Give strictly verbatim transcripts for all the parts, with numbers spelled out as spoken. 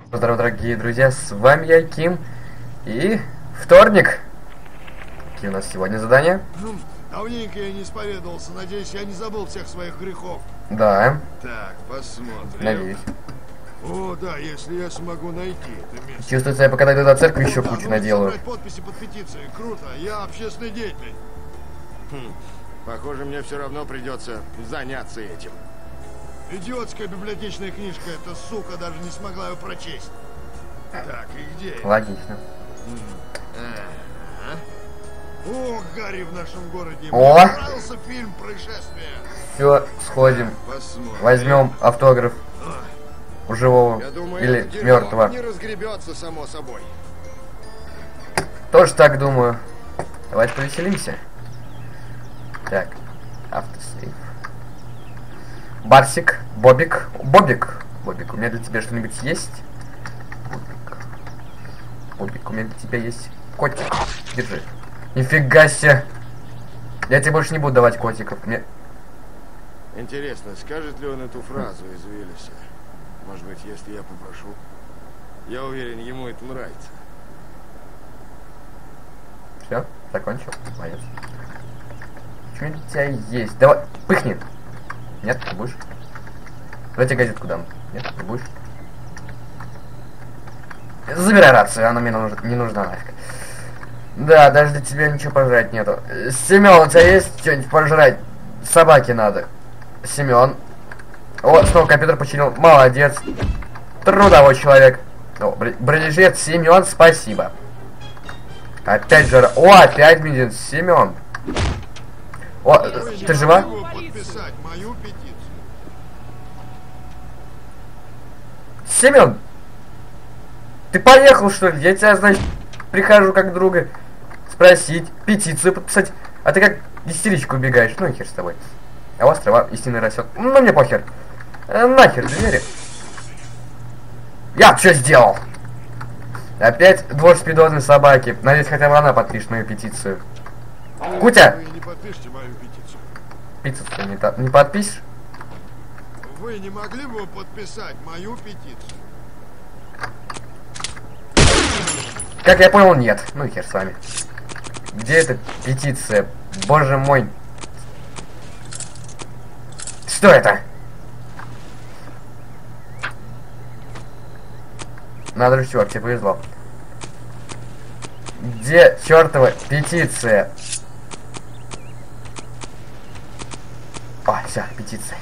Здорово, дорогие друзья, с вами я, Ким, и вторник. Какие у нас сегодня задания? Давненько я не исповедовался, надеюсь, я не забыл всех своих грехов. Да. Так, посмотрим. Надеюсь. О, да, если я смогу найти это место. Чувствуется, я пока дойду до церкви, еще Да, кучу ну, наделаю. собрать подписи под петицией, круто, я общественный деятель. Хм, похоже, мне все равно придется заняться этим. Идиотская библиотечная книжка, эта сука даже не смогла ее прочесть. Так, и где? Логично. Ага. О, Гарри в нашем городе. О! Мне понравился фильм «Происшествие». Все, сходим. Посмотрим. Возьмем автограф у живого Я думаю, или это дерьмо мертвого. не разгребется само собой. Тоже так думаю. Давайте повеселимся. Так, автосейв. Барсик, Бобик, Бобик, Бобик, у меня для тебя что-нибудь есть? Бобик, Бобик, у меня для тебя есть котик. Держи. Нифига себе. Я тебе больше не буду давать котиков. Мне... Интересно, скажет ли он эту фразу из Уиллиса? Может быть, если я попрошу? Я уверен, ему это нравится. Все, закончил. Молодец. Что у тебя есть? Давай, пыхни. Нет, не будешь? Давайте газетку дам. Нет, не будешь? Забирай рацию, она мне нуж... не нужна нафиг. Да, даже для тебя ничего пожрать нету. Семен, у тебя есть что-нибудь пожрать? Собаке надо. Семен. Вот, снова компьютер починил. Молодец. Трудовой человек. О, бронежилет Семен, спасибо. Опять же... О, опять бензин. Семен. О, ты жива? Подписать мою петицию. Семен! Ты поехал, что ли? Я тебя, значит, прихожу как друга спросить, петицию подписать, а ты как истеричка убегаешь. Ну и хер с тобой. А у вас трава истинный растет. Ну мне похер. Э, нахер, двери. Я что сделал? Опять двор спидозной собаки. Надеюсь, хотя бы она подпишет мою петицию. Кутя! Вы не подпишите мою петицию. Пиццу не, та- не подпишешь? Вы не могли бы подписать мою петицию? Как я понял, нет. Ну и хер с вами. Где эта петиция? Боже мой. Что это? Надо же, чувак, тебе повезло. Где чертова петиция? О, все, петиция.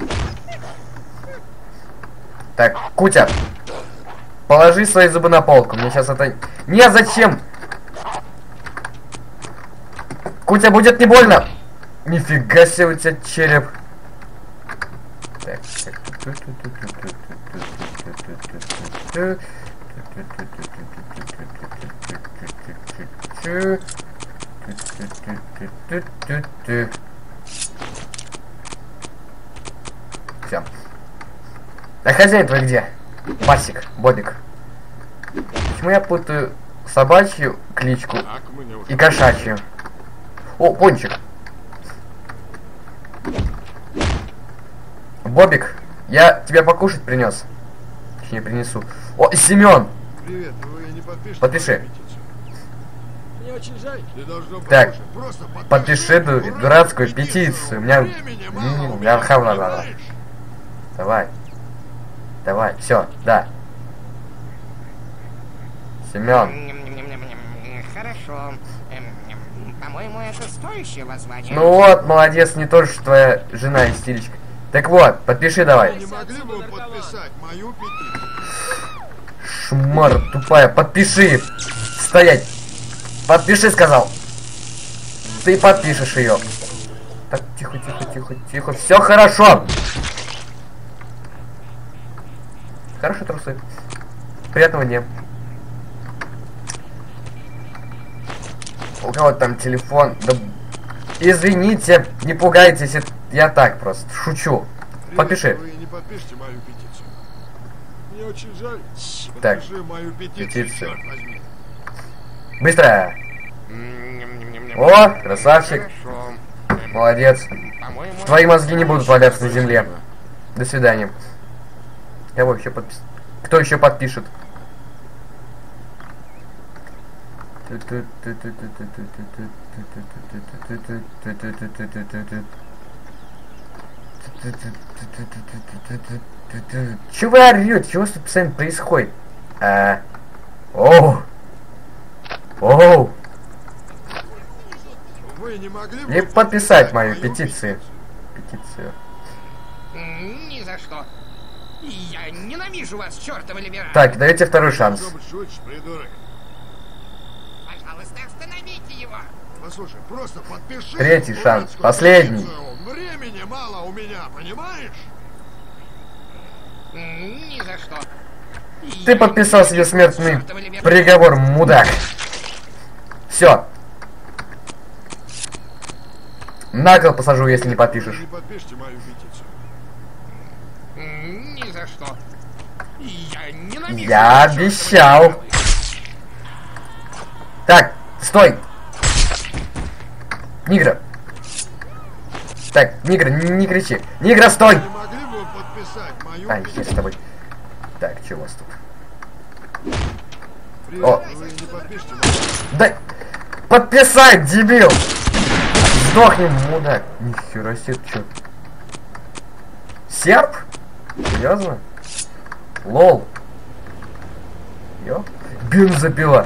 Так, Кутя, положи свои зубы на полку. Мне сейчас это... Не, зачем? Кутя, будет не больно. Нифига себе у тебя череп. Так, так. Все. А хозяин твой где? Барсик, Бобик. Почему я путаю собачью кличку и кошачью? О, Пончик. Бобик, я тебе покушать принес. Точнее, принесу. О, Семен! Привет, вы не подпишете Подпиши. мою петицию? Мне очень жаль. Ты должно Так, послушать. Просто подпиши, подпиши ду- дурацкую дурацкую петицию. У меня... Времени мало, М, у я меня, хавла, понимаешь? Давай. Давай, все, да. Семен. Хорошо. Эм, По-моему, это стоящее воззвание. Ну вот, молодец, не то, что твоя жена истеричка. Так вот, подпиши давай. Не могли бы вы подписать мою петицию? Шмар тупая, подпиши. Стоять. Подпиши, сказал. Ты подпишешь ее. Так, тихо, тихо, тихо, тихо. Все хорошо. Хорошие трусы. Приятного дня. У кого там телефон? Да... Извините, не пугайтесь, это я так просто шучу. Привет, Подпиши. Вы не подпишите мою петицию? Мне очень жаль. Так, Подпиши мою петицию, петицию. черт возьми. Быстро. М-м-м-м-м. О, красавчик. Хорошо. Молодец. По-моему, Твои мозги не будут валяться на земле. До свидания. Я вообще подпис... Кто еще подпишет? Чего вы орете? Чего тут постоянно происходит? А... Оу! Оу! Вы не могли бы И подписать мою петицию. Петицию. Ни за что. Я ненавижу вас, чертовы либералы. Так, дайте второй шанс. Что шутишь, придурок? Пожалуйста, остановите его. Послушай, просто подпиши. Третий шанс, дурацкую последний. петицию. Времени мало у меня, понимаешь? Ни за что. Ты подписал себе смертный приговор, мудак. Все. На кол посажу, если не подпишешь. Не подпишите мою петицию. Ни за что. Я ненавижу Я вас, чертовы обещал. либералы. Так, стой. Нигра. Так, Нигра, не, не кричи. Нигра, стой. Не могли бы вы подписать мою Ай, петицию? хер с тобой. Так, что у вас тут? Привет, О. вы не подпишите мою петицию? Да подписать, дебил! Сдохни, мудак. Нихера себе, чё? Серп? Серьезно? Лол. Ё? Бензопила.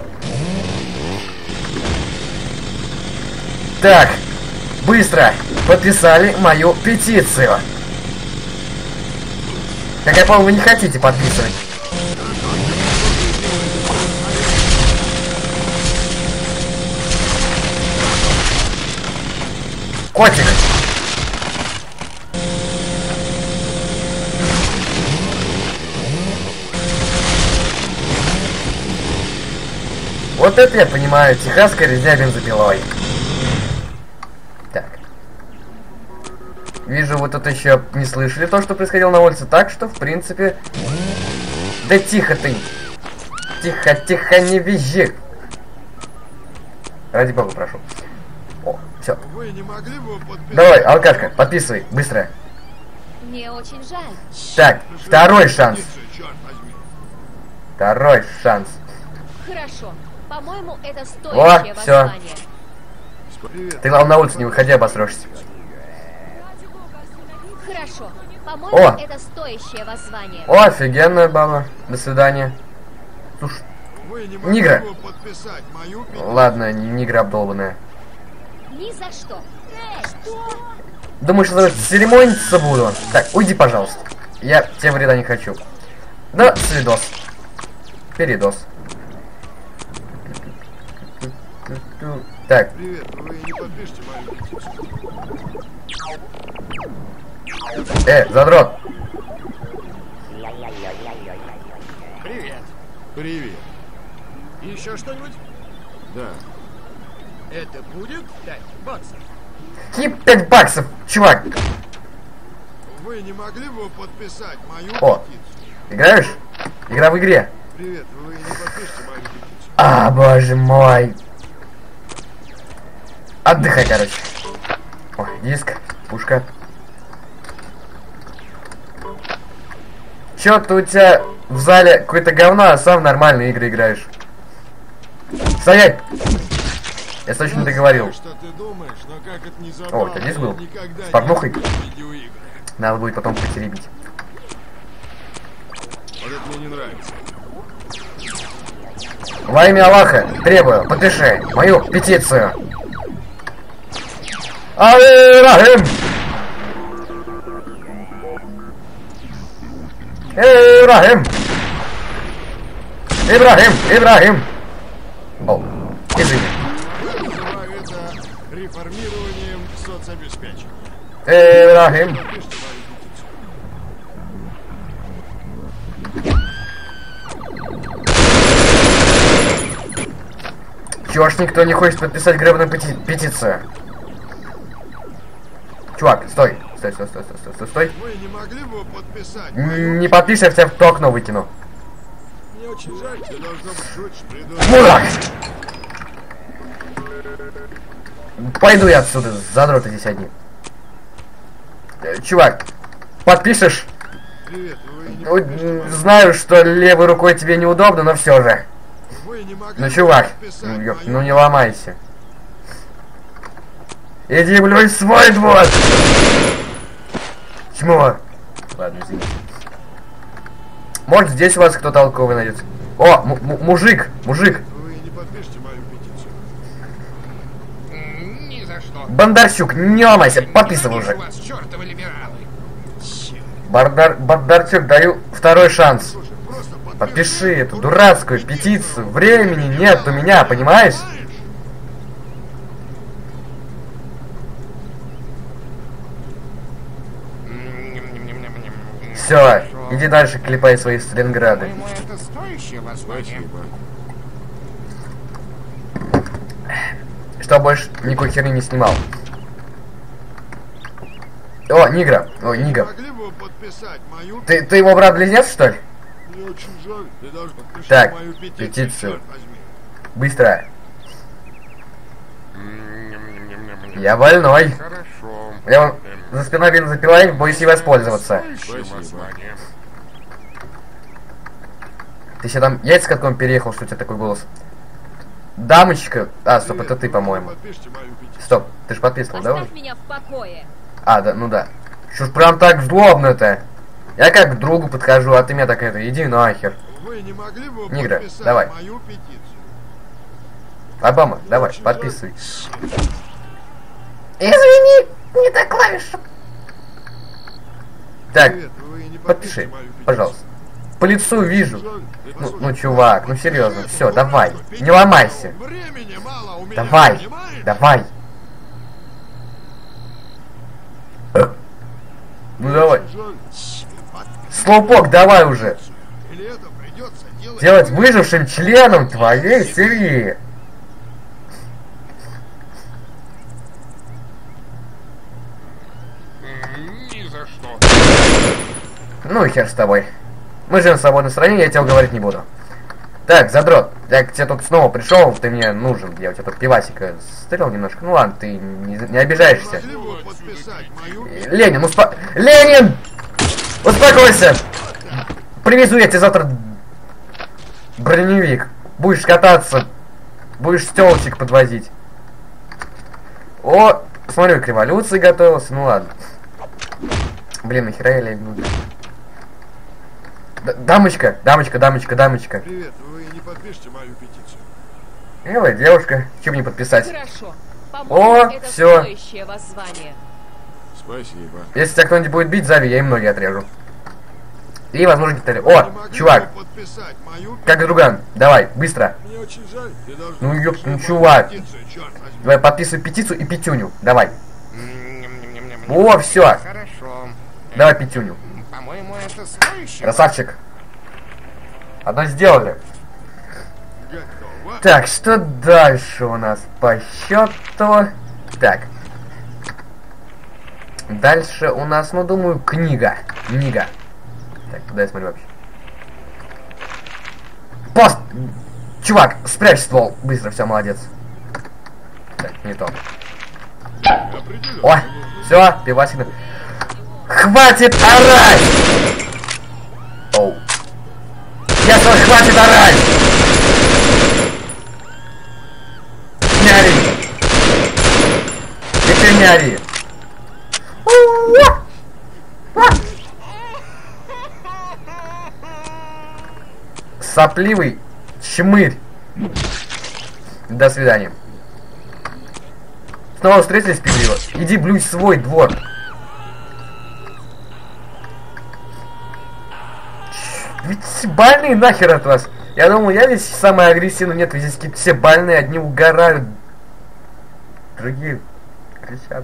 Так, быстро подписали мою петицию. Как я понял, вы не хотите подписывать. Котик. Вот это я понимаю, техасская резня бензопилой. Так. Вижу, вы тут еще не слышали то, что происходило на улице, так что, в принципе... Да тихо ты! Тихо, тихо, не визжи! Ради бога, прошу. О, все. Вы не могли бы подписать? Давай, алкашка, подписывай, быстро. Мне очень жаль. Так, второй шанс. Петицию, черт возьми. Второй шанс. Хорошо. По-моему, это О, стоящее всё. воззвание. Привет. Ты, главное, на улицу не выходи, обосрешься. Хорошо. По-моему, О! это стоящее воззвание. О, офигенная баба. До свидания. Слушай, Вы не могли Нигра. бы подписать мою петицию? ладно, нигра обдолбанная. Ни за что. Эй, что? Думаешь, что церемониться буду? Так, уйди, пожалуйста. Я тебе вреда не хочу. Да, свидос. Передос. Так, Привет, вы не подпишите мою петицию? э, задрот. Привет. Привет. Еще что-нибудь? Да. Это будет пять баксов. Какие пять баксов, чувак? Вы не могли бы подписать мою О. петицию? Играешь? Игра в игре. Привет, вы не подпишите мою петицию? А, боже мой. Отдыхай, короче. Ой, диск, пушка. Чё-то у тебя в зале какое-то говно, а сам в нормальные игры играешь. Стоять! Я точно не договорил. Что ты думаешь, но как это не О, забавно, это здесь был? я никогда С не порнухой? любил видеоигры. Надо будет потом потеребить. Вот это мне не нравится. Во имя Аллаха требую, подпиши мою петицию. Ай-рахим! Ибрахим! Ибрахим! Ибрахим! О, извини. Я называю это реформированием соцобеспечения. Ибрахим! Подпишите мою петицию. Чего ж никто не хочет подписать гребаную пети петицию? Чувак, стой! Стой, стой, стой, стой, стой, стой, стой. Вы не могли бы подписать Н- мою... Не подпишешь, я тебя в то окно выкину. Мне очень жаль, ты должно быть шутишь, придурок. Мудак! Пойду я отсюда, задроты здесь одни. Э, Чувак, подпишешь? Привет, вы не Ну, знаю, что левой рукой тебе неудобно, но все же. Вы не могли Ну, бы чувак, подписать ну, ёп, мою ну не ломайся. Иди, блин, в свой двор! Чмо? Ладно, извините. Может, здесь у вас кто толковый найдется. О, м- м- мужик, мужик. Вы не подпишите мою петицию. М, Ни за что. Бондарчук, не ломайся, подписывай Ненавижу уже. вас, чертовы либералы. Бардар, Бондарчук, даю второй шанс. Слушай, просто подпиши Подпиши эту эту дурацкую петицию. Времени нет у меня, понимаешь? Все, иди дальше, клепай свои Сталинграды. По-моему, это стоящее воззвание. Спасибо. Что больше никакой херни не снимал. О, Нигра. О, Не Нига. могли бы вы подписать мою Ты, ты его брат-близнец, что ли? Мне очень жаль. Ты должен подписать Так, мою петицию. петицию. черт возьми. Быстро. М-м-м-м-м-м. Я больной. Хорошо. Я вон за спиной бензопила, боюсь ей воспользоваться. Спасибо. Ты себе там яйца катком переехал, что у тебя такой голос? Дамочка. А, стоп, это ты, по-моему. Подпишите мою петицию. Стоп, ты ж подписывал, да? Оставь меня в покое. А, да, ну да. Что ж прям так злобно-то? Я как к другу подхожу, а ты меня так это, иди нахер. Вы не могли бы Нигра, подписать давай. мою петицию? Обама, давай, очень подписывай. Извини, не та клавиша. Так, Привет, вы не подпиши, подпишите мою петицию? пожалуйста. По лицу вижу. Жаль. Ты Ну, послушай, ну, чувак, ну серьезно, привет, все, ну, давай, просто не петицию. ломайся. Времени мало у меня, Давай, понимаешь? давай. Э. Ну давай. Очень жаль. Слоупок, давай уже. Или это придется делать... Делать выжившим членом твоей семьи. М, Ни за что. Ну и хер с тобой. Мы живем в свободной стране, я тебя уговорить не буду. Так, задрот, я к тебе тут снова пришел, ты мне нужен. Я у тебя тут пивасика стырил немножко. Ну ладно, ты не, не обижаешься. Могли бы вы подписать мою... Ленин, успо... Ленин! Успокойся! Привезу я тебе завтра броневик. Будешь кататься, будешь стелочек подвозить. О, смотрю, к революции готовился, ну ладно. Блин, нахера я Ленину? Д- Дамочка, дамочка, дамочка, дамочка. Привет, вы не подпишите мою петицию? Милая девушка, чем не подписать? Хорошо. О, По-моему, это всё. стоящее воззвание. Спасибо. Если тебя кто-нибудь будет бить, зови, я им ноги отрежу. И, возможно, детали. Вы не О, могли чувак, бы подписать мою... как друган, давай, быстро. Мне очень жаль. Ты должен Ну, ёп, подписать ну, мою чувак. петицию, черт возьми. Давай, подписывай петицию и пятюню, давай. М-м-м-м-м-м. О, всё. Хорошо. Давай пятюню. По-моему, это стоящее. Красавчик. Одно сделали. Готово. Так, что дальше у нас по счету? Так. Дальше у нас, ну, думаю, книга. Книга. Так, куда я смотрю вообще? Пост! Чувак, спрячь ствол. Быстро, все, молодец. Так, не то. Определенно. О, все, пивасик. Хватит орать! Оу. Я сказал, хватит орать! Не ори! Теперь не ори! Сопливый чмырь. До свидания. Снова встретились, пиво. Иди блюй свой двор. Ведь все больные нахер от вас. Я думал, я здесь самый агрессивный. Нет, ведь здесь какие-то все больные, одни угорают. Другие кричат.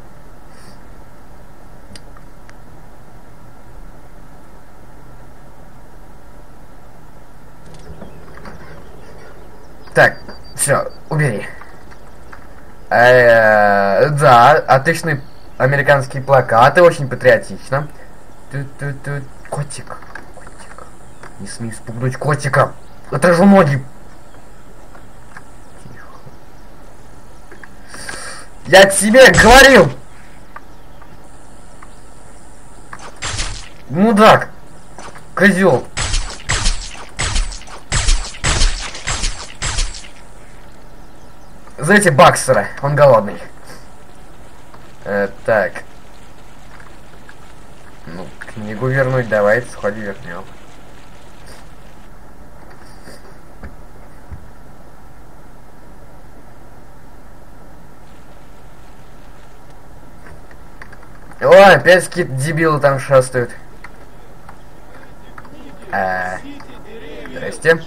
Так, все, убери. Э, да, отличные американские плакаты, очень патриотично. Ту-ту-ту. Котик, котик. Не смей спугнуть котика. Отрежу ноги. Тихо. Я тебе говорил. Мудак. козел. Знаете, Бакстера, он голодный. Э, так. Ну, книгу вернуть, давайте, сходи вернем. О, опять какие-то дебилы там шастают. А, здрасте.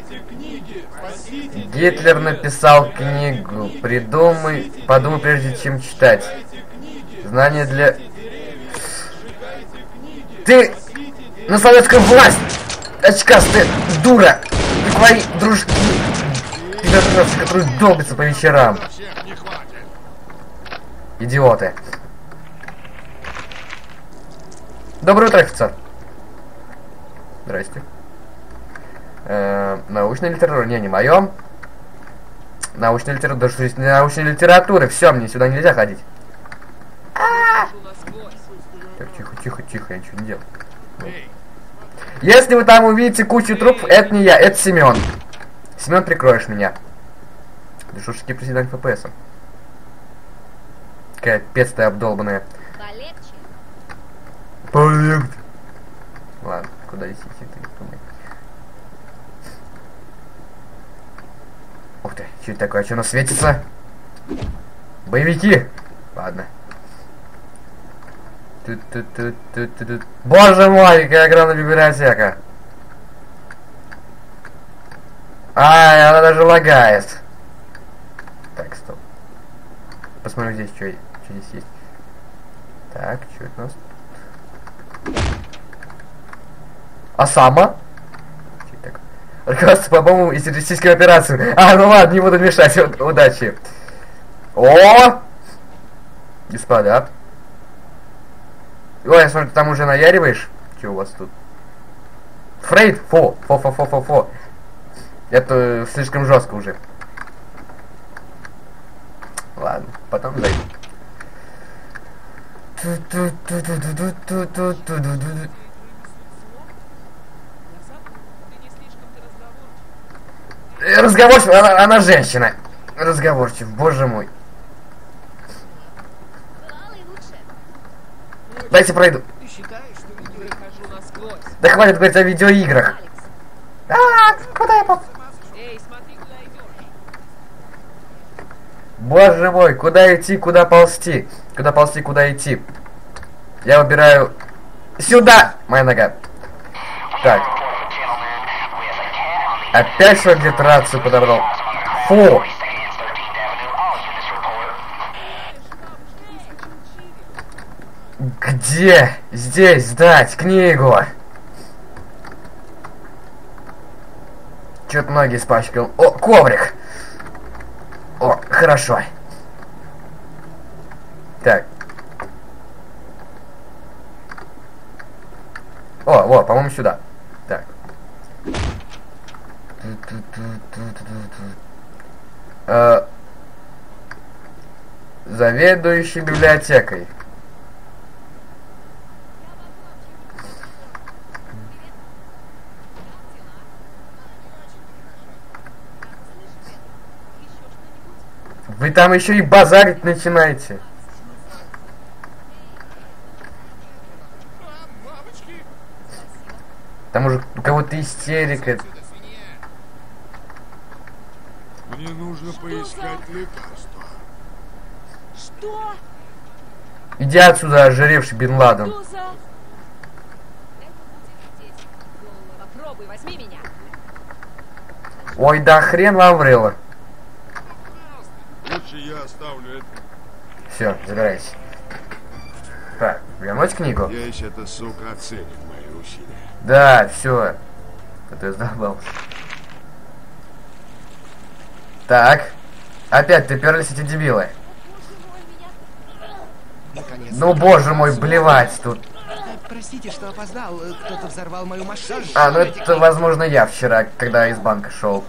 Гитлер написал книгу. Придумай, подумай прежде чем читать. Знание для... Ты на советскую власть, очкастая дура. И твои дружки, пидорасы, которые долбятся по вечерам. Идиоты. Доброе утро, офицер. Здрасте. Э, научная литература. Не, не моем. Научная литература. Да что здесь научной литературы? Все, мне сюда нельзя ходить. Так, тихо, тихо, тихо, я ничего не делал. Если вы там увидите кучу трупов, это не я, это Семен. Семен, прикроешь меня. Да что ж таки приседание эф пи эс. Капец ты обдолбанная. Полегче. Ладно, куда идти? Ух ты, что это такое? Что оно светится? Боевики! Ладно. Тут-тут-тут-тут-тут. Боже мой, какая огромная библиотека! Ай, она даже лагает. Так, стоп. Посмотрим здесь, что, что здесь есть. Так, что это у нас? Осама? Руководство по бомбам и террористическим операциям. А, ну ладно, не буду мешать. Удачи. О! Господа. Ой, я смотрю, ты там уже наяриваешь. Что у вас тут? Фрейд? Фо. Фо-фо-фо-фо-фо. Это слишком жестко уже. Ладно, потом зайду. Разговорчив, она, она женщина. Разговорчив, боже мой. Дайте пройду. Да хватит говорить о видеоиграх. А, куда я поп... Боже мой, куда идти, куда ползти? Куда ползти, куда идти? Я выбираю... Сюда! Моя нога. Так. Опять что где-то рацию подобрал. Фу! Где? Здесь сдать книгу. Чё-то ноги испачкал. О, коврик! О, хорошо. Так. О, вот, по-моему, сюда. Так. Э, заведующий библиотекой. Вы там еще и базарить начинаете. Там уже у кого-то истерика. Мне нужно Что поискать за... лекарство. Что? Иди отсюда, ожиревший Бен Ладен. Что за... Попробуй, возьми меня. Ой, да хрен Лаврела. Лучше я оставлю это. Все, забирайся. Так, вернуть книгу? Надеюсь, эта сука оценит мои усилия. Да, все. Это я задолбался. Так. Опять приперлись эти дебилы. Наконец. Ну, боже мой, блевать тут. Простите, что опоздал. Кто-то взорвал мою машину. А, ну это, возможно, я вчера, когда из банка шел.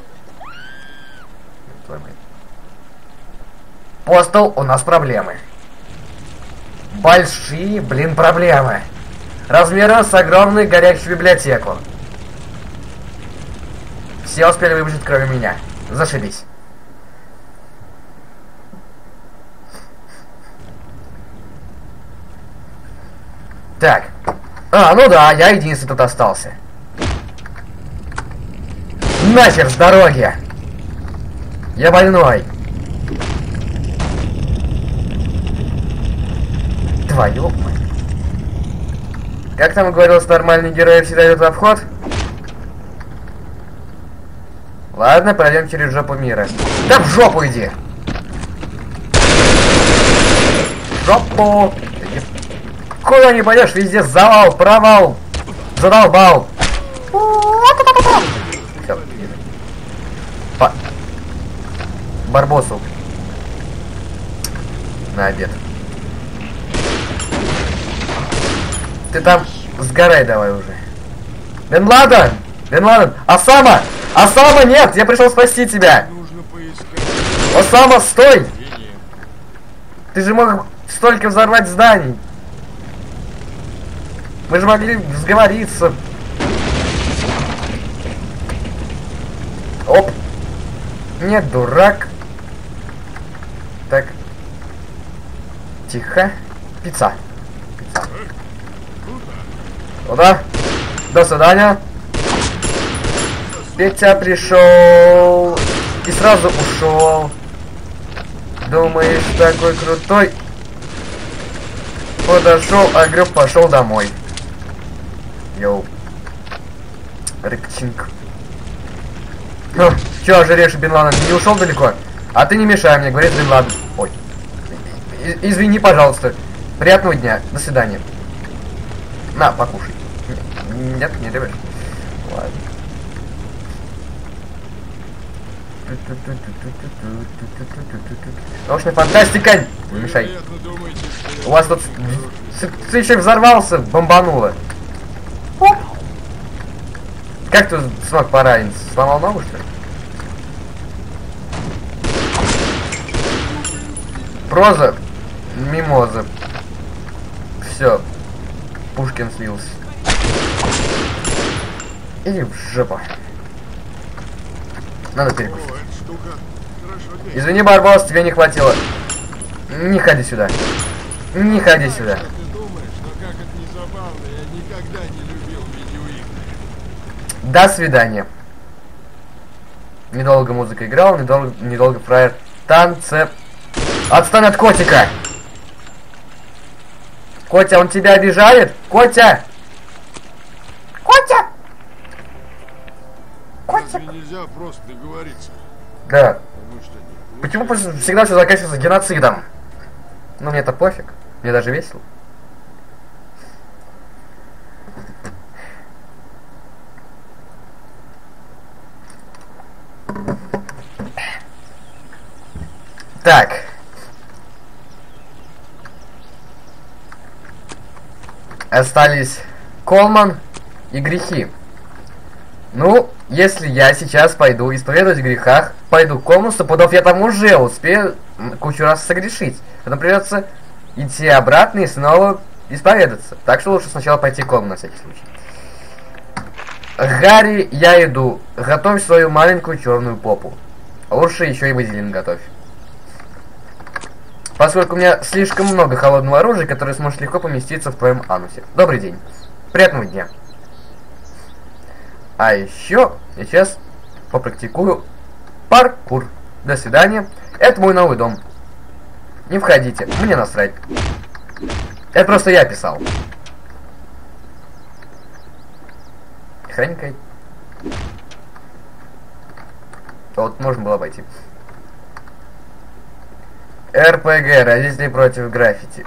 Постол, у нас проблемы. Большие, блин, проблемы. размером с огромную горящую библиотеку. Все успели выбежать, кроме меня. Зашибись. Так. А, ну да, я единственный тут остался. Нахер с дороги! Я больной. Твою мать. Как там говорилось, нормальные герои всегда идут в обход? Ладно, пройдем через жопу мира. Да в жопу иди! В жопу! Куда не пойдешь, везде завал, провал! Задолбал! Всё. По... Барбосу. На обед. Ты там сгорай давай уже. Бен Ладен! Бен Ладен! Осама! Осама, нет! Я пришел спасти тебя! Нужно поискать. Осама, стой! Ты же мог столько взорвать зданий. Мы же могли сговориться. Оп. Нет, дурак. Так. Тихо. Пицца. Пицца. Туда. До свидания. Петя пришел и сразу ушел. Думаешь, такой крутой? Подошел, а греб пошел домой. Йоу. Рыкчинг. Ну, чё, ожирешь, Бен Ладен, не ушел далеко? А ты не мешай мне, говорит Бен Ладен. Ой. И извини, пожалуйста. Приятного дня. До свидания. На, покушай. Нет, не любишь? Ладно. Научная фантастика! Не мешай. У вас тут свечек взорвался, бомбануло. Как ты смог пораниться? Сломал ногу, что ли? Проза, мимоза. Все. Пушкин слился. Иди в жопу. Надо перекусить. Извини, Барбос, тебе не хватило. Не ходи сюда. Не ходи сюда. Ты думаешь, но как это не забавно, я никогда не любил видеоигры. До свидания. Недолго музыка играла, недолго, недолго фраер танцы. Отстань от котика! Котя, он тебя обижает? Котя! Котя! Разве нельзя просто договориться? Да. Потому что не Почему всегда все заканчивается геноцидом? Ну, мне это пофиг. Мне даже весело. Так. Остались Колман и грехи. Ну, если я сейчас пойду исповедовать в грехах, пойду к Колману, сто пудов я там уже успею кучу раз согрешить. Потом придется идти обратно и снова исповедаться. Так что лучше сначала пойти к Колману на всякий случай. Гарри, я иду. Готовь свою маленькую черную попу. Лучше еще и вазелин готовь. Поскольку у меня слишком много холодного оружия, которое сможет легко поместиться в твоем анусе. Добрый день. Приятного дня. А еще я сейчас попрактикую паркур. До свидания. Это мой новый дом. Не входите. Мне насрать. Это просто я писал. Тихонько. Вот можно было обойти. РПГ, родители против граффити.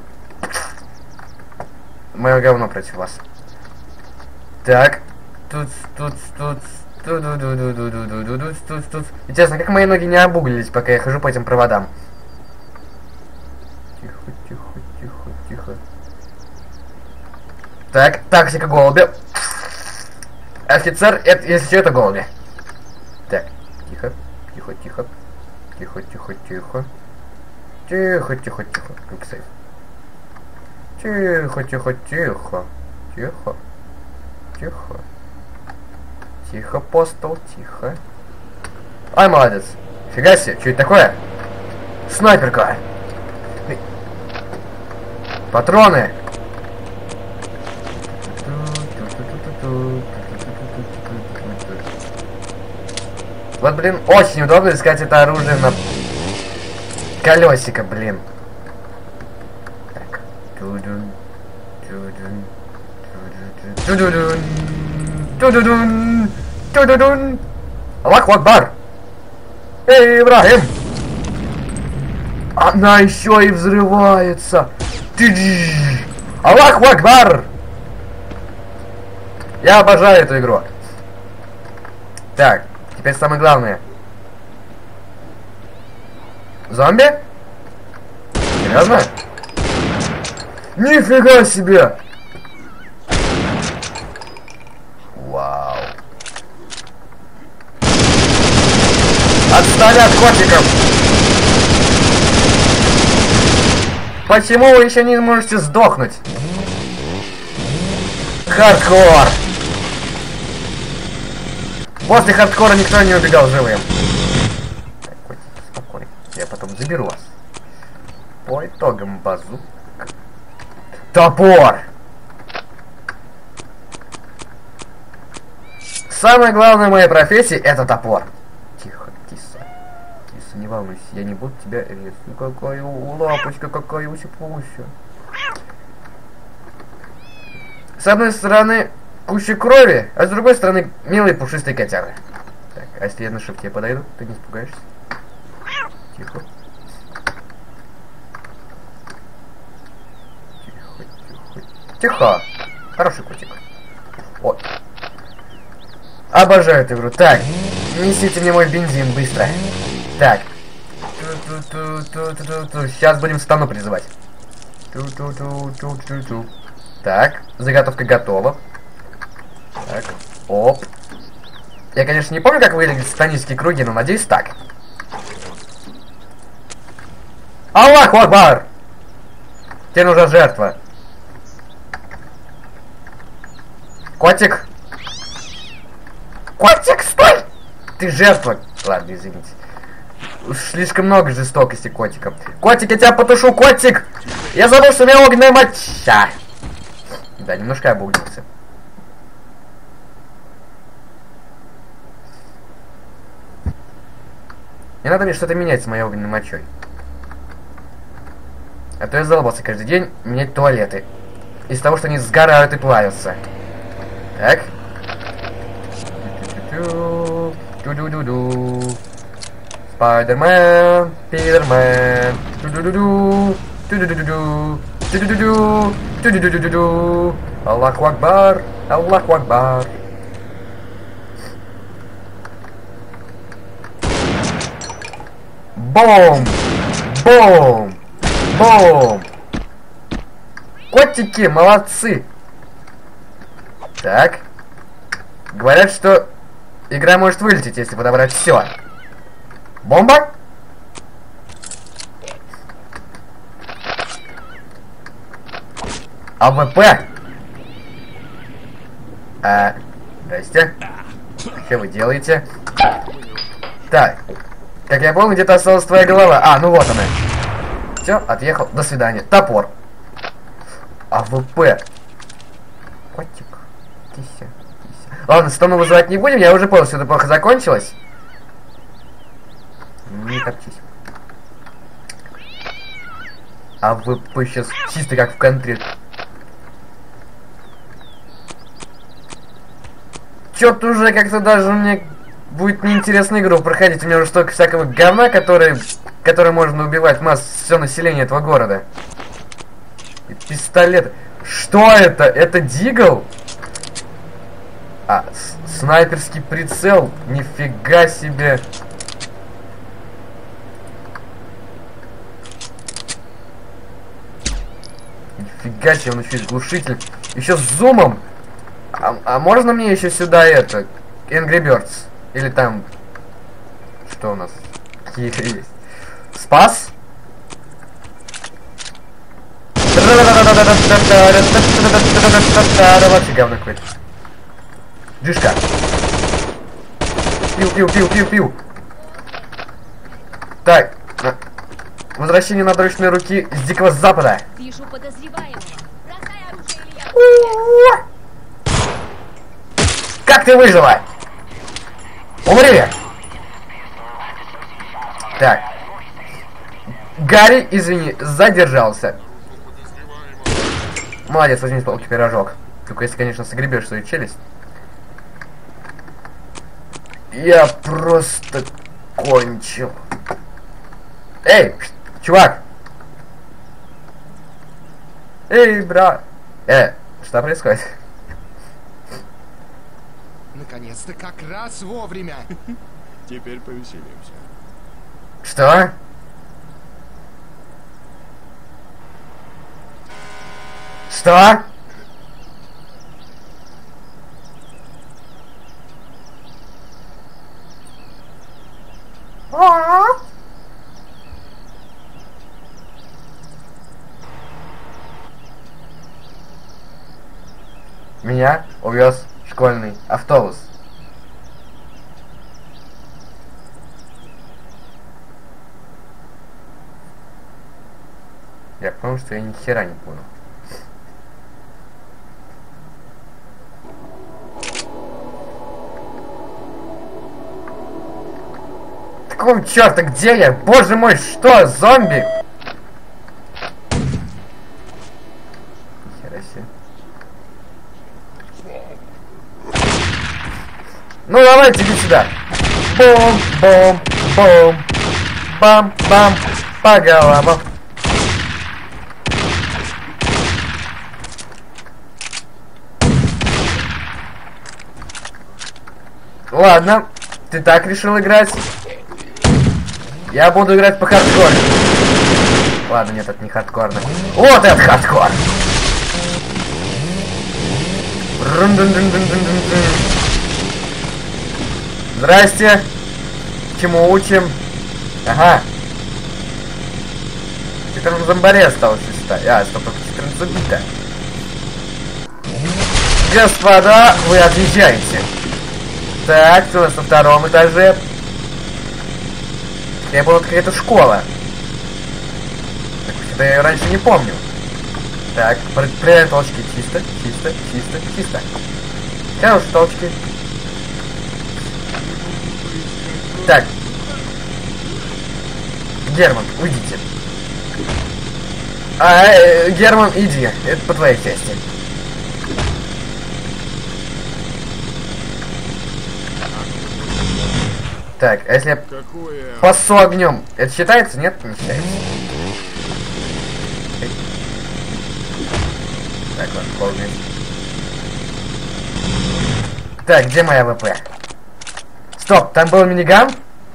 Мое говно против вас. Так. Тут, тут, тут, тут, тут, тут, тут, тут, тут, тут, тут, тут. Интересно, как мои ноги не обуглились, пока я хожу по этим проводам? Тихо, тихо, тихо, тихо. Так, тактика голубя. Офицер, это, если что, это голуби. Так, тихо, тихо, тихо, тихо, тихо, тихо. Тихо, тихо, тихо. Quick save. Тихо, тихо, тихо. Тихо. Тихо. Тихо, постол, тихо. Ай, молодец. Фига себе, что это такое? Снайперка. Патроны. Вот, блин, очень удобно искать это оружие на колесико, блин. Так. Тудун, тудун, тудун, тудун, тудун. Аллаху Акбар. Эй, Ибрахим. Она еще и взрывается. Аллаху Акбар. Я обожаю эту игру. Так, теперь самое главное. Зомби? Серьезно? Нифига себе! Вау. Отстали от котиков! Почему вы еще не можете сдохнуть? Хардкор! После хардкора никто не убегал живым. Так, котики, спокойно. Я потом заберу вас. По итогам базук. Топор! Самое главное в моей профессии это топор. Тихо, киса. Киса, не волнуйся, я не буду тебя резать. Ну какая лапочка, какая уся-пуся. С одной стороны куча крови, а с другой стороны милые пушистые котяры. Так, а если я на шифте подойду, ты не испугаешься? Тихо. Тихо, тихо. Тихо. Хороший котик. Вот. Обожаю эту игру. Так, несите мне мой бензин быстро. Так. Сейчас будем стану призывать. Так, заготовка готова. Так, оп. Я, конечно, не помню, как выглядят станические круги, но надеюсь так. Аллаху Акбар! Тебе нужна жертва. Котик! Котик, стой! Ты жертва! Ладно, извините. Уж слишком много жестокости котиком. Котик, я тебя потушу, котик! Я забыл, что у меня огненная моча! Да, немножко обуглился. Не надо мне что-то менять с моей огненной мочой. А то я задолбался каждый день менять туалеты. Из-за того, что они сгорают и плавятся. Так. Ту-ду-ду-ду. Спайдермен, Питермен. Ту-ду-ду-ду. Ту-ду-ду-ду. Ту-ду-ду-ду. Ту-ду-ду-ду-ду. Аллаху Акбар. Аллаху Акбар. Бом! Бом! Бом! Котики, молодцы! Так. Говорят, что игра может вылететь, если подобрать все. Бомба? АВП? А, здрасте. Что вы делаете? Так. Как я помню, где-то осталась твоя голова. А, ну вот она. Все, отъехал. До свидания. Топор. АВП. Котик. Кися. Кися. Ладно, стану вызывать не будем. Я уже понял, что это плохо закончилось. Не топчись. АВП сейчас чисто как в контре. Чё-то уже как-то даже мне будет неинтересно игру проходить. У меня уже столько всякого говна, который, который можно убивать масс все население этого города. И пистолет. Что это? Это Дигл? А, снайперский прицел. Нифига себе. Нифига себе, он еще и глушитель. Еще с зумом. А, а можно мне еще сюда это? Angry Birds? Или там... Что у нас? Какие есть? Спас? Вообще говно какое-то. Джишка. Пил, пил, пил, пил, пил. Так. Возвращение надручной руки с Дикого Запада. Вижу подозреваемого. Бросай оружие, или я... Как ты выжила? Умри! Так. Гарри, извини, задержался. Молодец, возьми с полки пирожок. Только если, конечно, согребешь свою челюсть. Я просто кончил. Эй, чувак! Эй, брат! Э, что происходит? Наконец-то как раз вовремя. Теперь повеселимся. Что? Что? Меня увез школьный автобус. Я понял, что я ни хера не понял. Какого черта, где я? Боже мой, что, зомби? Хера себе. Ну давайте, иди сюда. Бум, бум, бум. Бам, бам, по головам. Ладно, ты так решил играть. Я буду играть по хардкору. Ладно, нет, это не хардкорно. Вот это хардкор! Здрасте. Чему учим? Ага. четырнадцать зомбарей осталось считать. А, стоп, только четырнадцать бита. Господа, вы отвечаете. Так, что у нас на втором этаже? Я была какая-то школа. Так, что-то я ее раньше не помню. Так, проверяю толчки. Чисто, чисто, чисто, чисто. Хорошие толчки. Так. Герман, уйдите. А, э, Герман, иди. Это по твоей части. Так, а если я Какое... пасу огнем, это считается? Нет, не считается. Так, ладно, холодный. Так, где моя ВП? Стоп, там был миниган?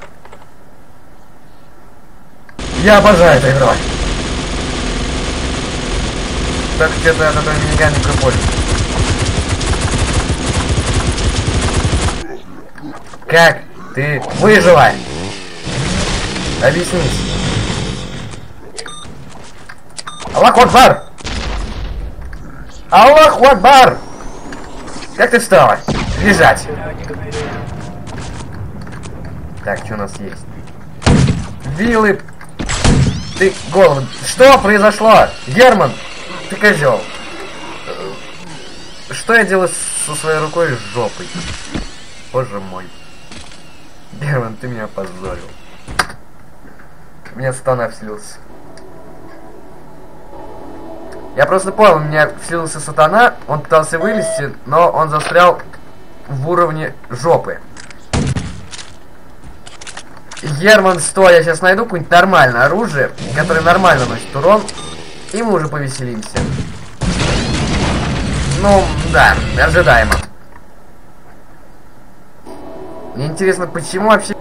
Я обожаю эту игру. Так, что-то от этого минигана не пользуюсь. Как ты выжила? Объяснись. Аллах Акбар! Аллах Акбар! Как ты встала? Лежать. Так, что у нас есть? Вилы. Ты голову. Что произошло? Герман, ты козел. Что я делаю со своей рукой с жопой? Боже мой. Герман, ты меня опозорил. У меня сатана вселился. Я просто понял, у меня вселился сатана, он пытался вылезти, но он застрял в уровне жопы. Герман, стой, я сейчас найду какое-нибудь нормальное оружие, которое нормально носит урон, и мы уже повеселимся. Ну, да, ожидаемо. Мне интересно, почему вообще...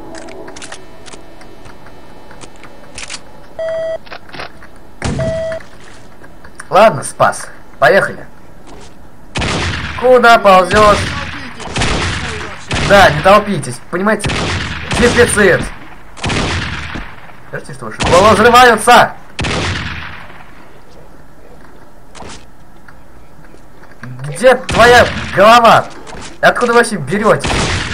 Ладно, спас. Поехали. Куда ползешь? Да, не толпитесь. Понимаете? Дефицит. Подождите, что вы шибало взрываются. Где твоя голова? Откуда вы вообще берете?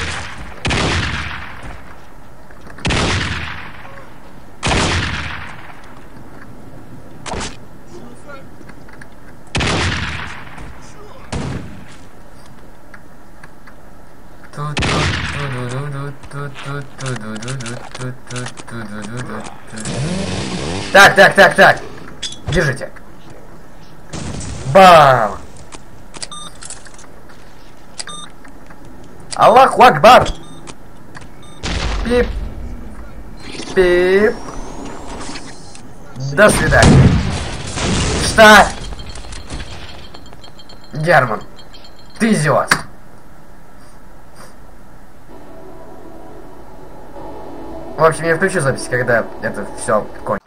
Так, так, так, так. Держите. Бам! Аллаху Акбар! Пип. Пип. До свидания. Что? Герман, ты идиот. В общем, я включу запись, когда это все кончится.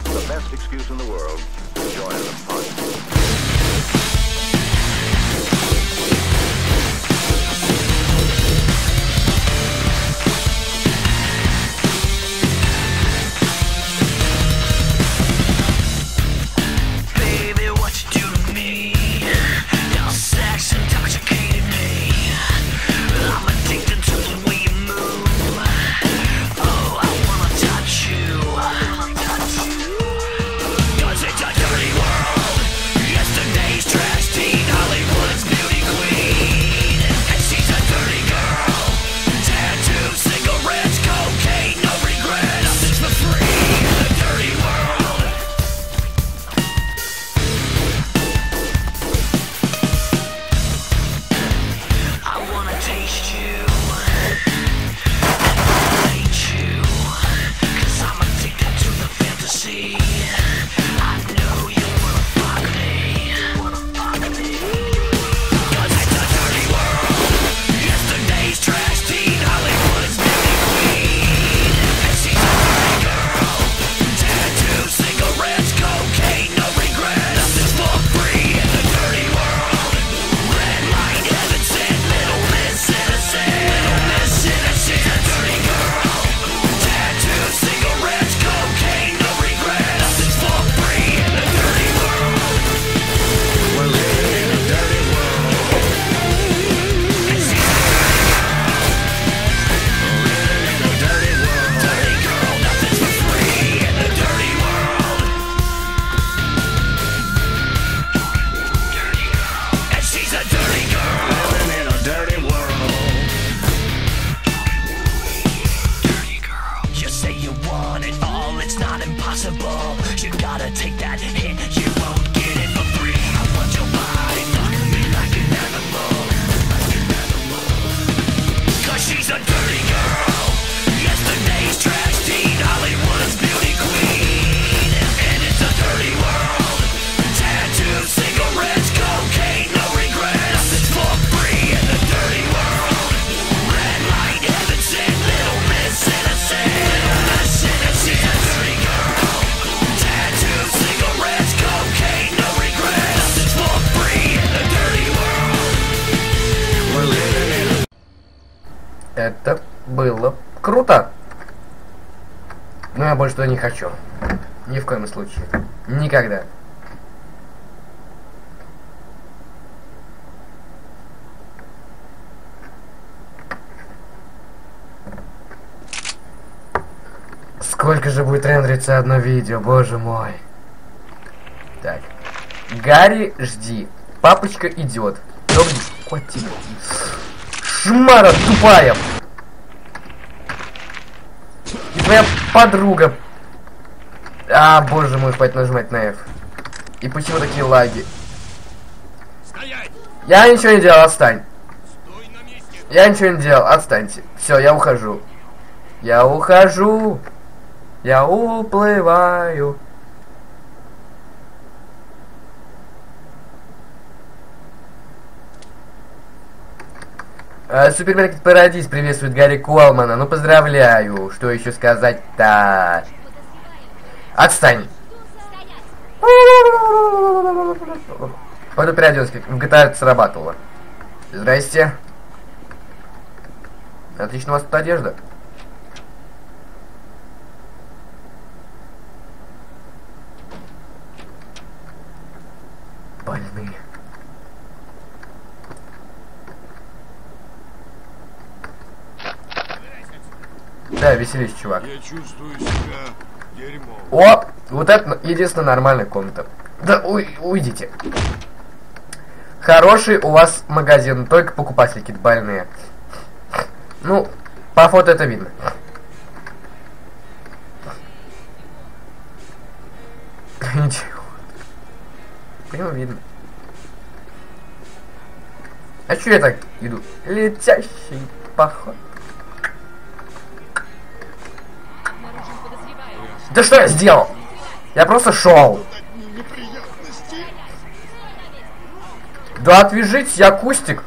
Это было круто. Но я больше туда не хочу. Ни в коем случае. Никогда. Сколько же будет рендериться одно видео, боже мой. Так. Гарри, жди. Папочка идет. Котик. Шмара тупая. И твоя подруга. А, боже мой, хватит нажимать на F. И почему такие лаги? Стоять! Я ничего не делал, отстань. Стой на месте! Я ничего не делал, отстаньте. Все, я ухожу. Я ухожу. Я уплываю. Супермаркет Парадис приветствует Гарри Колмана. Ну, поздравляю. Что еще сказать-то? Отстань. Пойду переоденусь, как в джи ти эй это срабатывало. Здрасте. Отлично у вас тут одежда. Больные. Да, веселись, чувак. Я чувствую себя дерьмом. О, вот это единственная нормальная комната. Да уй, уйдите. Хороший у вас магазин, только покупатели какие-то больные. Ну, по фото это видно. Ничего. Прямо видно. А чё я так иду? Летящий поход. Обнаружен подозреваемый. Да что я сделал? Я просто шел. Одни неприятности. Да отвяжитесь, я Кустик.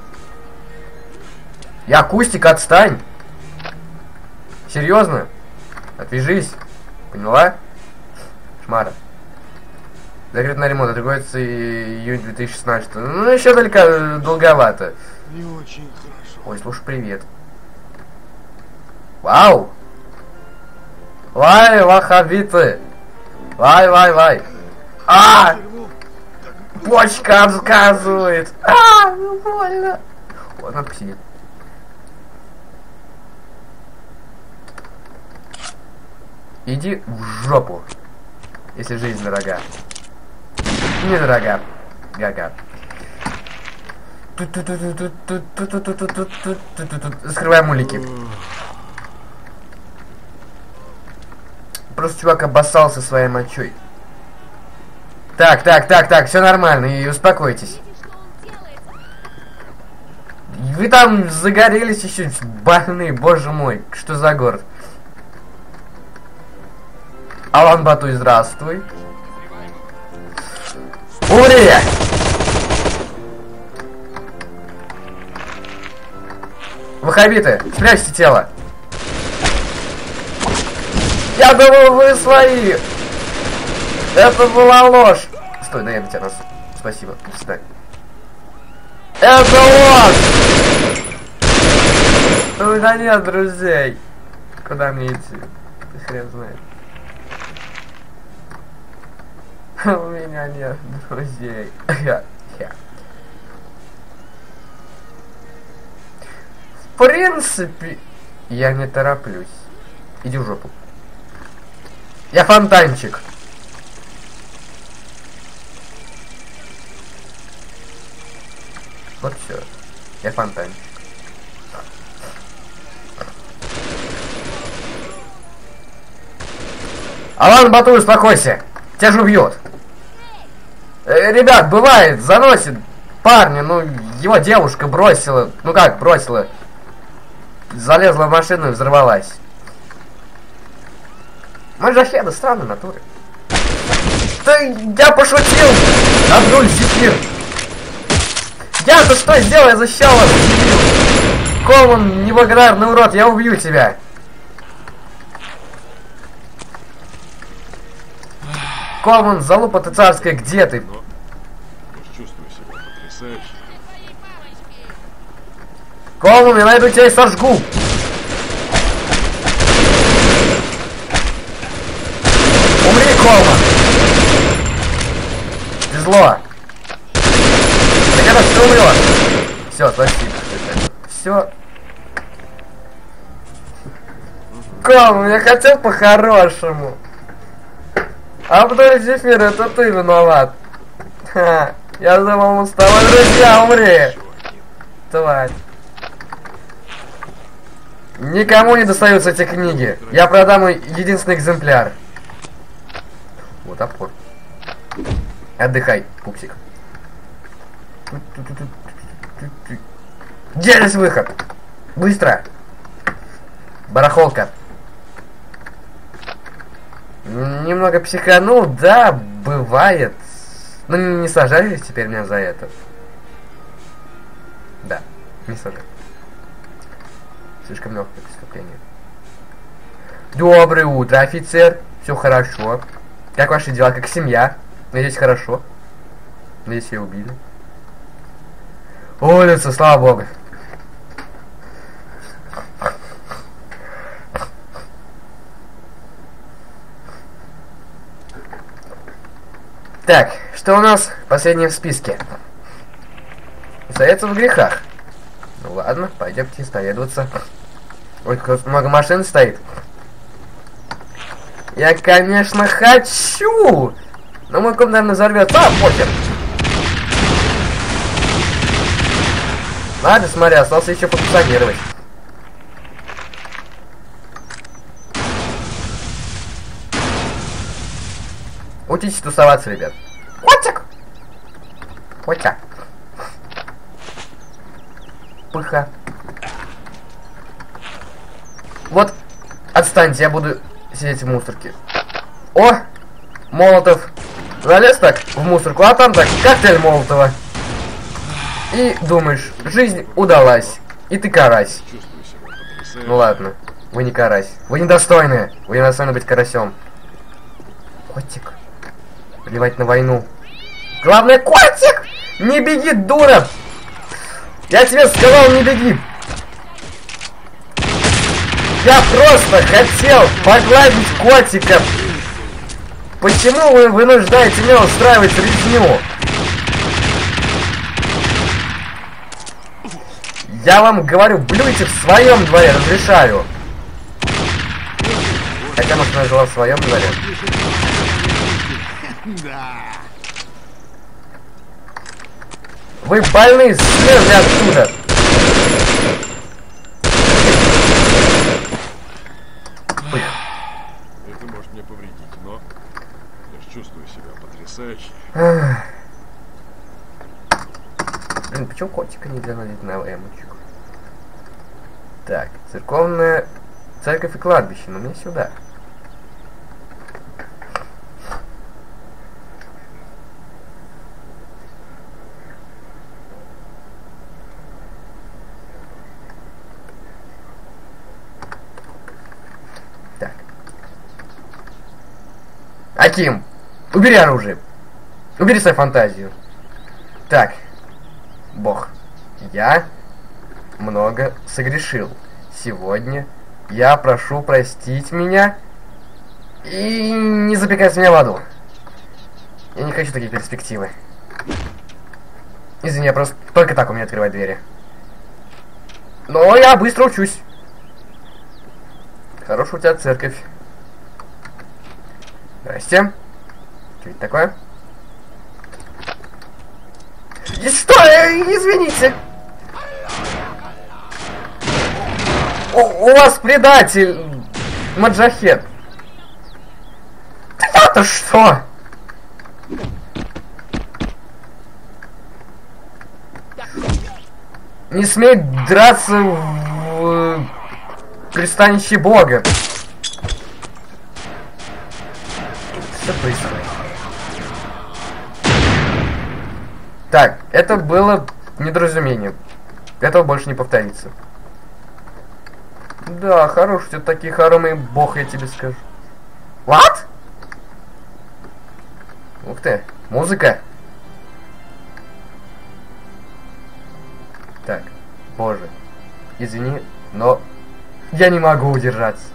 Я Кустик, отстань. Серьезно? Отвяжись. Поняла? Шмара. Закрыт на ремонт, отрывается июнь две тысячи шестнадцатого. Ну, еще только долговато. Не очень хорошо. Ой, слушай, привет. Вау! Вай, вахабиты! Вай, вай, вай! А! Дерьмо. Так Почка отказывает! А, ну больно! Вот, надо посидеть. Иди в жопу, если жизнь дорога. Недорога. Гага. Скрываем улики. Просто чувак обоссался своей мочой. Так, так, так, так, все нормально, и успокойтесь. Вы там загорелись еще больные, боже мой, что за город? Алан Батуй, здравствуй. Умри! Вахабиты, спрячьте тело. Я думал, вы свои. Это была ложь. Стой, дай я на тебя раз. Спасибо. До свидания. Это ложь! У меня нет друзей. Куда мне идти? Ты хрен знает. У меня нет друзей. Я, я. В принципе, я не тороплюсь. Иди в жопу. Я фонтанчик. Вот все. Я фонтанчик. Алан Батуй, успокойся. Тебя же убьет. Э, ребят, бывает, заносит парня, ну, его девушка бросила, ну как бросила, залезла в машину и взорвалась. Маджахеды, странные натуры. Да я пошутил! Абдуль Зефир! Я-то что сделал? Я защищал вас, дебил! Колман, неблагодарный урод, я убью тебя! Колман, залупа ты царская, где ты? Я чувствую себя потрясающе. Колман, я найду тебя и сожгу! Умри, Колман! Зло! Ты когда все умрет! Все, спасибо. Все. Колман, я хотел по-хорошему. Абдуль Зефир, это ты виноват. Ха, я думал, мы с тобой друзья, умри! Тварь. Никому не достаются эти книги. Я продам мой единственный экземпляр. Вот опор. Отдыхай, пупсик. Где здесь выход? Быстро! Барахолка. Немного психанул, да, бывает. Ну, не, не сажали теперь меня за это. Да, не сажали. Слишком легкое преступление. Доброе утро, офицер. Все хорошо. Как ваши дела, как семья? Надеюсь, хорошо. Надеюсь, ее убили. Улица, слава богу. Так, что у нас последнее в списке? Советство в грехах. Ну ладно, пойдемте исповедоваться. Ой, как много машин стоит. Я, конечно, хочу! Но мой комп, наверное, взорвется. А, похер! Ладно, смотри, остался еще функционировать. Учитесь тусоваться, ребят. Котик! Котя. Пыха. Вот, отстаньте, я буду сидеть в мусорке. О! Молотов. Залез так в мусорку, а там так коктейль Молотова. И думаешь, жизнь удалась. И ты карась. Ну ладно, вы не карась. Вы недостойны. Вы недостойны быть карасем. Котик. Плевать на войну. Главное, котик! Не беги, дура! Я тебе сказал, не беги! Я просто хотел погладить котика. Почему вы вынуждаете меня устраивать резню? Я вам говорю, блюйте в своем дворе, разрешаю. Хотя, может, она жила в своем дворе. Вы больные, слезли отсюда! Это может мне повредить, но я ж чувствую себя потрясающе. Блин, почему котика нельзя надеть на эмочку? Так, церковная церковь и кладбище, но мне сюда. Так. Аким, убери оружие. Убери свою фантазию. Так. Бог, я много согрешил. Сегодня я прошу простить меня и не запекать меня в аду. Я не хочу такие перспективы. Извини, я просто только так умею открывать двери. Но я быстро учусь. Хорошая у тебя церковь. Здрасте. Что это такое? И что? Извините. У, у вас предатель. Маджахет. Я-то что? Не смей драться в, в пристанище Бога. Что происходит? Так, это было недоразумение. Этого больше не повторится. Да, хорош, у тебя такие хоромы, бог, я тебе скажу. What? Ух ты, музыка. Так, боже, извини, но я не могу удержаться.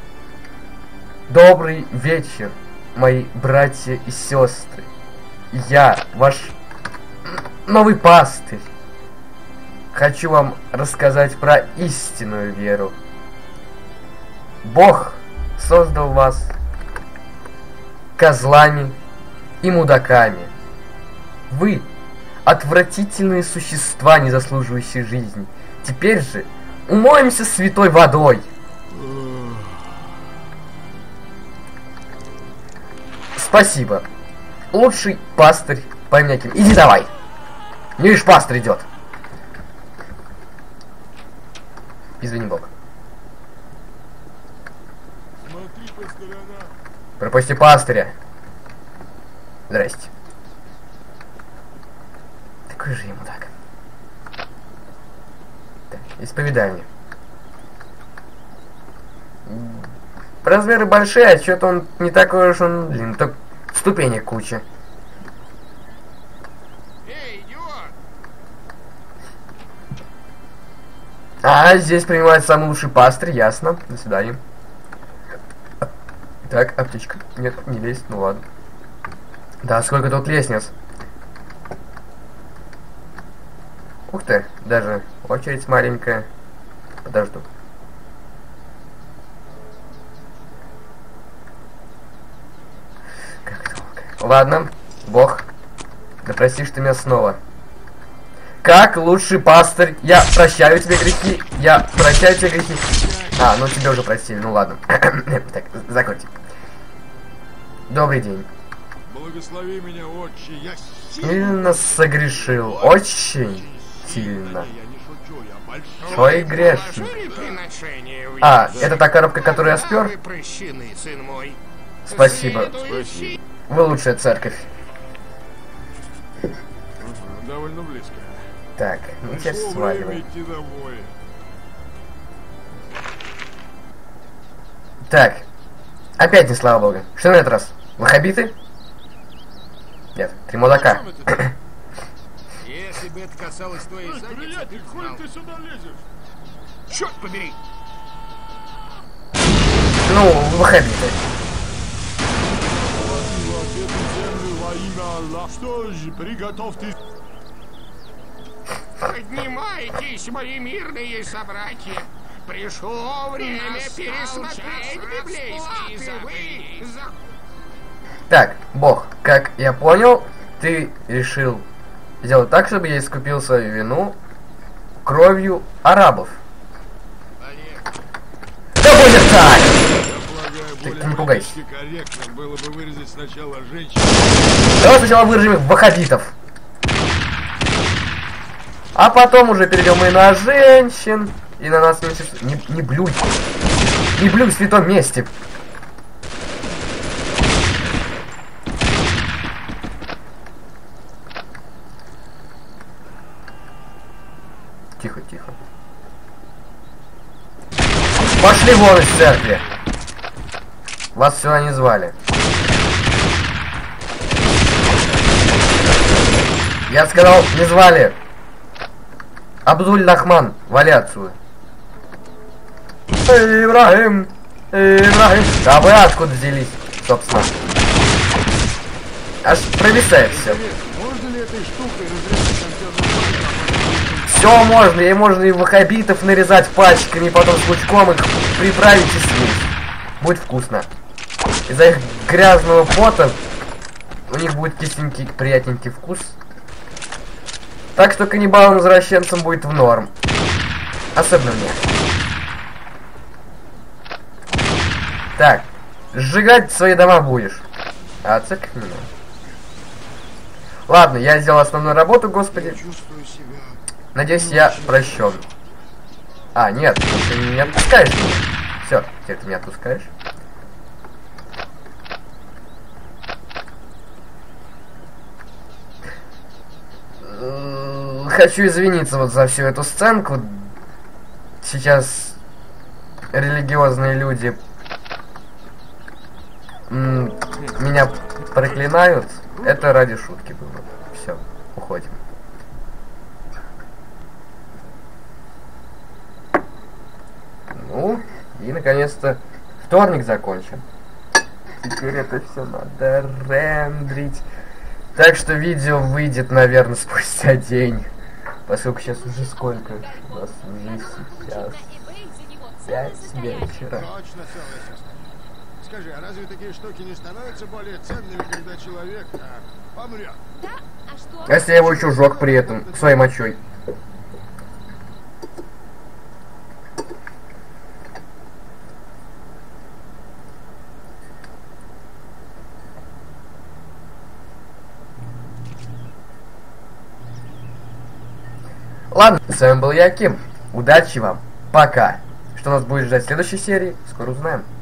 Добрый вечер, мои братья и сестры. Я, ваш новый пастырь. Хочу вам рассказать про истинную веру. Бог создал вас козлами и мудаками. Вы отвратительные существа, не заслуживающие жизни. Теперь же умоемся святой водой. Спасибо. Лучший пастырь по имени Аким. Иди давай. Не видишь, пастырь идет. Извини, Бог. Смотри по сторонам. Пропусти пастыря. Здрасте. Такой же ему так. Так, исповедание. Размеры большие, а что-то он не такой уж он длинный. Только ступенек куча. Эй, идиот! А, здесь принимает самый лучший пастырь, ясно. До свидания. Так, аптечка. Нет, не лезь, ну ладно. Да, сколько тут лестниц. Ух ты, даже очередь маленькая. Подожду. Ладно, Бог, да простишь ты меня снова. Как лучший пастырь, я прощаю тебе грехи, я прощаю тебе грехи. А, ну тебе уже простили, ну ладно. Так, закройте. Добрый день. Благослови меня, отче, я Сильно согрешил, очень сильно. Я не шучу, я большой. Твой грешник. Положили приношение в А, яйцо? это та коробка, которую я спер? Вы прощены, сын мой. Спасибо. Следующий. Вы лучшая церковь. Ага, довольно близко. Так, ну теперь Пришло время сваливаем. идти домой. Так. Опять не слава богу. Что на этот раз? Ваххабиты? Нет, три мудака. Если бы это касалось твоей задницы, ты Приятель, б хули знал. ты сюда лезешь? Черт побери! Ну, ваххабиты. Во имя Аллаха. Что же, приготовьтесь. Поднимайтесь, мои мирные собратья. Пришло время пересмотреть библейские заповеди. За- Так, Бог, как я понял, ты решил сделать так, чтобы я искупил свою вину кровью арабов. Да будет так! Полагаю, Ты более не пугайся. политически корректно было бы выразить сначала женщин. Давай сначала выражем их в ваххабитов. А потом уже перейдем и на женщин, и на нас меньшинство. Не, не блюй. Не блюй в святом месте. Тихо, тихо. Пошли вон из церкви. Вас сюда не звали. Я сказал, не звали. Абдуль-Рахман, вали отсюда. Ибрахим, Ибрахим. Да вы откуда взялись, собственно? Аж провисает все. Можно ли этой штукой разрезать консервную Все можно, и можно и ваххабитов нарезать пачками, потом с лучком их приправить и съесть. Будет вкусно. Из-за их грязного пота у них будет кисленький, приятненький вкус. Так что каннибалам-извращенцам будет в норм. Особенно мне. Так, сжигать свои дома будешь. А церковь не надо. Ладно, я сделал основную работу, Господи. чувствую себя. Надеюсь, я прощен. А, нет, ты не отпускаешь меня. Все, теперь ты меня отпускаешь. Хочу извиниться вот за всю эту сценку. Сейчас религиозные люди м, меня проклинают. Это ради шутки было. Все, уходим. Ну, и наконец-то вторник закончен. Теперь это все надо рендрить. Так что видео выйдет, наверное, спустя день. Поскольку сейчас уже сколько? У нас уже сейчас пять вечера. Точно, целая сестра. Скажи, а разве такие штуки не становятся более ценными, когда человек а, помрет? Да? А что? А если я его еще жёг при этом своей мочой? Ладно, с вами был я, Ким. Удачи вам. Пока. Что нас будет ждать в следующей серии, скоро узнаем.